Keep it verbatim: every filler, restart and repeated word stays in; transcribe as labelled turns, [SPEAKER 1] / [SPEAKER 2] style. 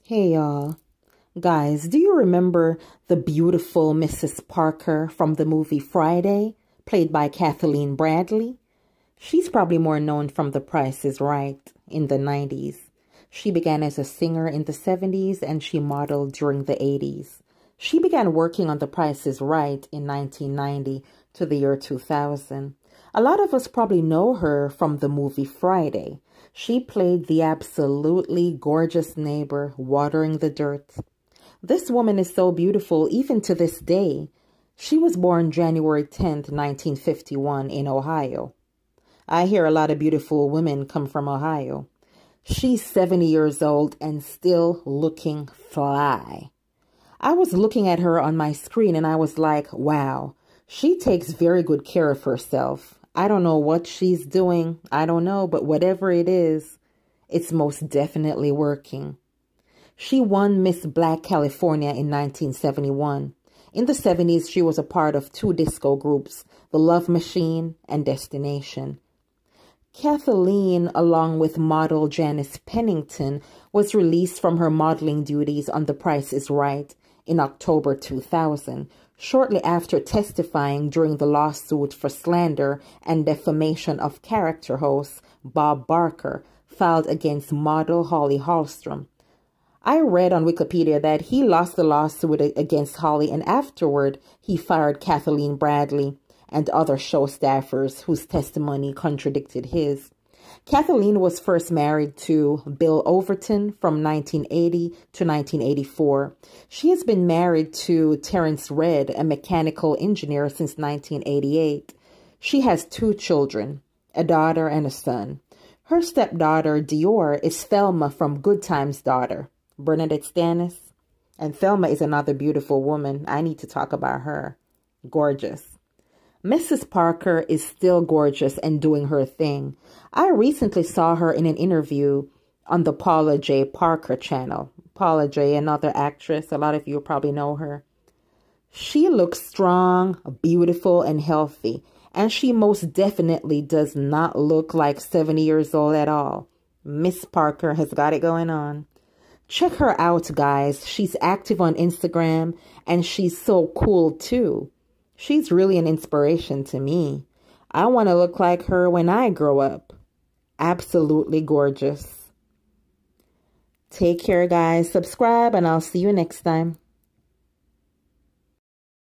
[SPEAKER 1] Hey y'all. Guys, do you remember the beautiful Missus Parker from the movie Friday, played by Kathleen Bradley? She's probably more known from The Price is Right in the nineties. She began as a singer in the seventies and she modeled during the eighties. She began working on The Price is Right in nineteen ninety to the year two thousand. A lot of us probably know her from the movie Friday. She played the absolutely gorgeous neighbor watering the dirt. This woman is so beautiful even to this day. She was born January tenth, nineteen fifty-one in Ohio. I hear a lot of beautiful women come from Ohio. She's seventy years old and still looking fly. I was looking at her on my screen and I was like, wow, she takes very good care of herself. I don't know what she's doing. I don't know, but whatever it is, it's most definitely working. She won Miss Black California in nineteen seventy-one. In the seventies, she was a part of two disco groups, The Love Machine and Destination. Kathleen, along with model Janice Pennington, was released from her modeling duties on The Price is Right in October two thousand, shortly after testifying during the lawsuit for slander and defamation of character host Bob Barker filed against model Holly Hallstrom. I read on Wikipedia that he lost the lawsuit against Holly and afterward he fired Kathleen Bradley and other show staffers whose testimony contradicted his. Kathleen was first married to Bill Overton from nineteen eighty to nineteen eighty-four. She has been married to Terrence Redd, a mechanical engineer, since nineteen eighty-eight. She has two children, a daughter and a son. Her stepdaughter, Dior, is Thelma from Good Times' daughter, Bernadette Stannis. And Thelma is another beautiful woman. I need to talk about her. Gorgeous. Missus Parker is still gorgeous and doing her thing. I recently saw her in an interview on the Paula J. Parker channel. Paula J., another actress. A lot of you probably know her. She looks strong, beautiful, and healthy. And she most definitely does not look like seventy years old at all. Miss Parker has got it going on. Check her out, guys. She's active on Instagram and she's so cool too. She's really an inspiration to me. I want to look like her when I grow up. Absolutely gorgeous. Take care, guys. Subscribe, and I'll see you next time.